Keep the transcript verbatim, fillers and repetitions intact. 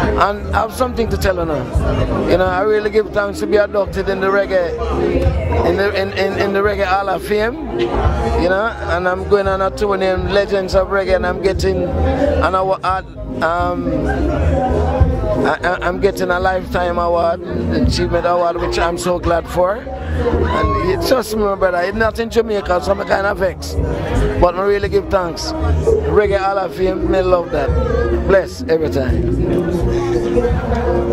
and I have something to tell you now. You know, I really give thanks to be adopted in the reggae, in the in, in, in the Reggae Hall of Fame. You know, and I'm going on a tour named Legends of Reggae, and I'm getting an award. Um, I, I'm getting a lifetime award, achievement award, which I'm so glad for. And it's just me, my brother. It's not in Jamaica, so I'm kind of vexed. But I really give thanks. Reggae Hall of Fame, me love that. Bless every time.